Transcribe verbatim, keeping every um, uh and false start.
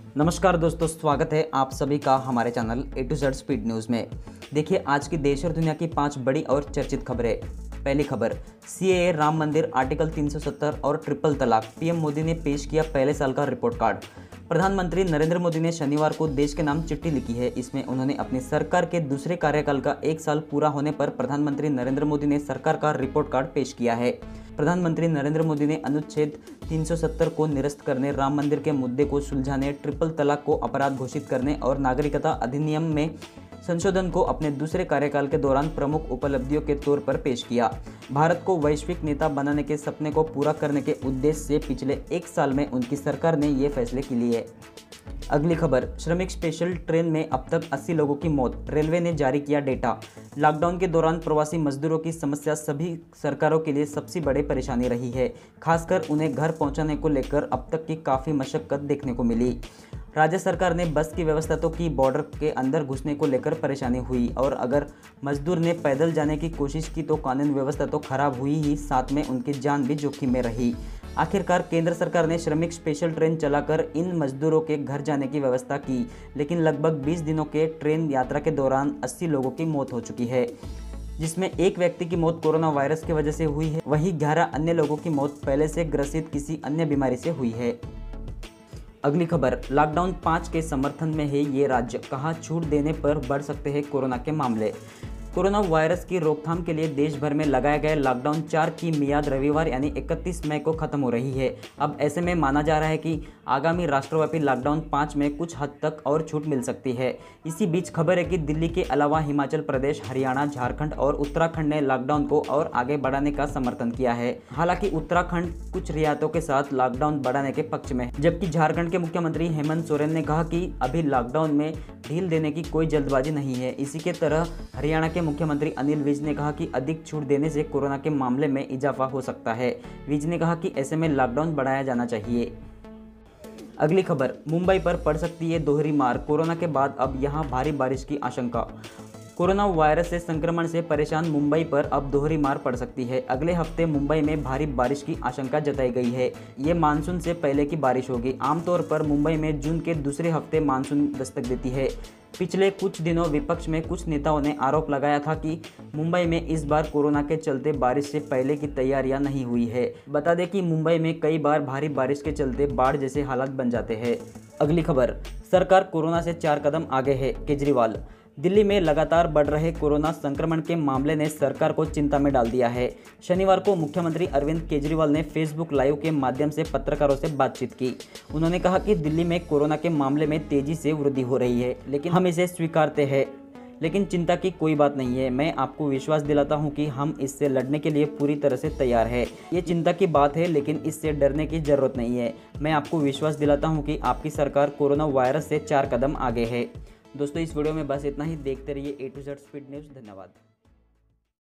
नमस्कार दोस्तों, स्वागत है आप सभी का हमारे channel A to Z speed news में। देखिए आज की देश और दुनिया की पांच बड़ी और चर्चित खबरें। पहली खबर, सीएए, राम मंदिर, आर्टिकल तीन सौ सत्तर और ट्रिपल तलाक। पीएम मोदी ने पेश किया पहले साल का रिपोर्ट कार्ड। प्रधानमंत्री नरेंद्र मोदी ने शनिवार को देश के नाम चिट्ठी लिखी है। इसमें उन्होंने अपनी सरकार के दूसरे कार्यकाल का एक साल पूरा होने पर प्रधानमंत्री नरेंद्र मोदी ने सरकार का रिपोर्ट कार्ड पेश किया है। प्रधानमंत्री नरेंद्र मोदी ने अनुच्छेद तीन सौ सत्तर को निरस्त करने, राम मंदिर के मुद्दे को सुलझाने, ट्रिपल तलाक को अपराध घोषित करने और नागरिकता अधिनियम में संशोधन को अपने दूसरे कार्यकाल के दौरान प्रमुख उपलब्धियों के तौर पर पेश किया। भारत को वैश्विक नेता बनाने के सपने को पूरा करने के उद्देश्य से पिछले एक साल में उनकी सरकार ने ये फैसले के लिए। अगली खबर, श्रमिक स्पेशल ट्रेन में अब तक अस्सी लोगों की मौत, रेलवे ने जारी किया डेटा। लॉकडाउन के दौरान प्रवासी मजदूरों की समस्या सभी सरकारों के लिए सबसे बड़ी परेशानी रही है। खासकर उन्हें घर पहुंचाने को लेकर अब तक की काफ़ी मशक्कत देखने को मिली। राज्य सरकार ने बस की व्यवस्था तो की, बॉर्डर के अंदर घुसने को लेकर परेशानी हुई और अगर मजदूर ने पैदल जाने की कोशिश की तो कानून व्यवस्था तो खराब हुई ही, साथ में उनकी जान भी जोखिम में रही। आखिरकार केंद्र सरकार ने श्रमिक स्पेशल ट्रेन चलाकर इन मजदूरों के घर जाने की व्यवस्था की, लेकिन लगभग बीस दिनों के ट्रेन यात्रा के दौरान अस्सी लोगों की मौत हो चुकी है, जिसमें एक व्यक्ति की मौत कोरोना वायरस की वजह से हुई है। वहीं ग्यारह अन्य लोगों की मौत पहले से ग्रसित किसी अन्य बीमारी से हुई है। अगली खबर, लॉकडाउन पाँच के समर्थन में है ये राज्य, कहा छूट देने पर बढ़ सकते हैं कोरोना के मामले। कोरोना वायरस की रोकथाम के लिए देश भर में लगाए गए लॉकडाउन चार की मियाद रविवार यानी इकतीस मई को खत्म हो रही है। अब ऐसे में माना जा रहा है कि आगामी राष्ट्रव्यापी लॉकडाउन पाँच में कुछ हद तक और छूट मिल सकती है। इसी बीच खबर है कि दिल्ली के अलावा हिमाचल प्रदेश, हरियाणा, झारखंड और उत्तराखंड ने लॉकडाउन को और आगे बढ़ाने का समर्थन किया है। हालांकि उत्तराखंड कुछ रियायतों के साथ लॉकडाउन बढ़ाने के पक्ष में है, जबकि झारखंड के मुख्यमंत्री हेमंत सोरेन ने कहा कि अभी लॉकडाउन में ढील देने की कोई जल्दबाजी नहीं है। इसी के तरह हरियाणा के मुख्यमंत्री अनिल विज ने कहा कि अधिक छूट देने से कोरोना के मामले में इजाफा हो सकता है। विज ने कहा कि ऐसे में लॉकडाउन बढ़ाया जाना चाहिए। अगली खबर, मुंबई पर पड़ सकती है दोहरी मार, कोरोना के बाद अब यहां भारी बारिश की आशंका। कोरोना वायरस से संक्रमण से परेशान मुंबई पर अब दोहरी मार पड़ सकती है। अगले हफ्ते मुंबई में भारी बारिश की आशंका जताई गई है। ये मानसून से पहले की बारिश होगी। आमतौर पर मुंबई में जून के दूसरे हफ्ते मानसून दस्तक देती है। पिछले कुछ दिनों विपक्ष में कुछ नेताओं ने आरोप लगाया था कि मुंबई में इस बार कोरोना के चलते बारिश से पहले की तैयारियां नहीं हुई है। बता दें कि मुंबई में कई बार भारी बारिश के चलते बाढ़ जैसे हालात बन जाते हैं। अगली खबर, सरकार कोरोना से चार कदम आगे है, केजरीवाल। दिल्ली में लगातार बढ़ रहे कोरोना संक्रमण के मामले ने सरकार को चिंता में डाल दिया है। शनिवार को मुख्यमंत्री अरविंद केजरीवाल ने फेसबुक लाइव के माध्यम से पत्रकारों से बातचीत की। उन्होंने कहा कि दिल्ली में कोरोना के मामले में तेजी से वृद्धि हो रही है, लेकिन हम इसे स्वीकारते हैं, लेकिन चिंता की कोई बात नहीं है। मैं आपको विश्वास दिलाता हूं कि हम इससे लड़ने के लिए पूरी तरह से तैयार हैं। ये चिंता की बात है, लेकिन इससे डरने की जरूरत नहीं है। मैं आपको विश्वास दिलाता हूं कि आपकी सरकार कोरोना वायरस से चार कदम आगे है। दोस्तों इस वीडियो में बस इतना ही। देखते रहिए A to Z speed news. धन्यवाद।